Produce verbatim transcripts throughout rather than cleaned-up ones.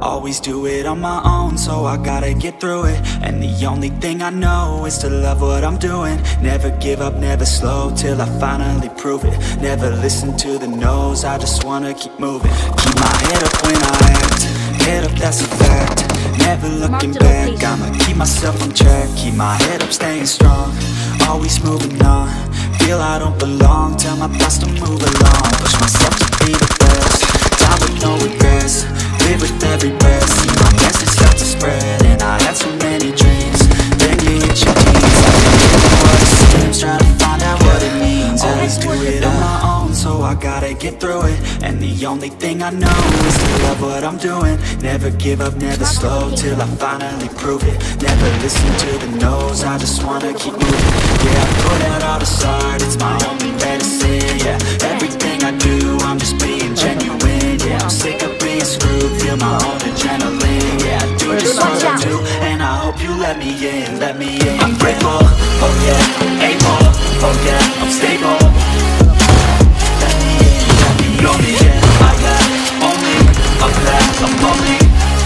always do it on my own, so I gotta get through it. And the only thing I know is to love what I'm doing. Never give up, never slow, till I finally prove it. Never listen to the no's, I just wanna keep moving. Keep my head up when I act, head up, that's a fact. Never looking back, I'ma keep myself on track. Keep my head up, staying strong, always moving on. Feel I don't belong, tell my thoughts to move along. Push myself to be the best, die with no regrets. Live with every breath, see my message start to spread. And I had so many dreams, then you hit your knees. I didn't what it seems, try to find out what it means. Always do it on my own, so I gotta get through it. And the only thing I know is to love what I'm doing. Never give up, never slow, till I finally prove it. Never listen to the no's, I just wanna keep moving. Yeah, I put out all the side, it's my only medicine. Yeah, everything I do, I'm just being genuine. Yeah, I'm sick of being screwed, feel my own adrenaline. Yeah, I do just what I do, and I hope you let me in, let me in. I'm grateful, oh yeah, able, oh yeah, I'm stable. Let me in, let me know me, yeah, I got only a path, I'm only.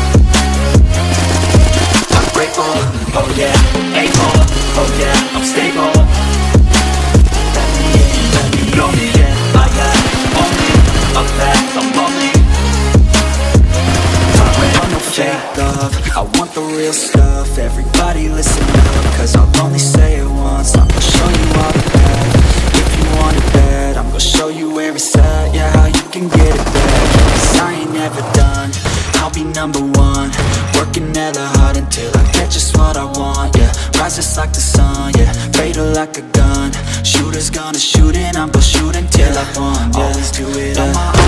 I'm grateful, oh yeah, able, oh yeah, I'm stable. Let me in, let me know me, yeah, I got only a path, I'm only. Fake love, I want the real stuff. Everybody listen up, cause I'll only say it once. I'm gonna show you all the path. If you want it bad, I'm gonna show you where it's at. Yeah, how you can get it back. Cause I ain't never done, I'll be number one. Working hella hard until I get just what I want. Yeah, rise just like the sun, yeah, fatal like a gun. Shooters gonna shoot and I'm gonna shoot until I won. Yeah. Always do it on my own,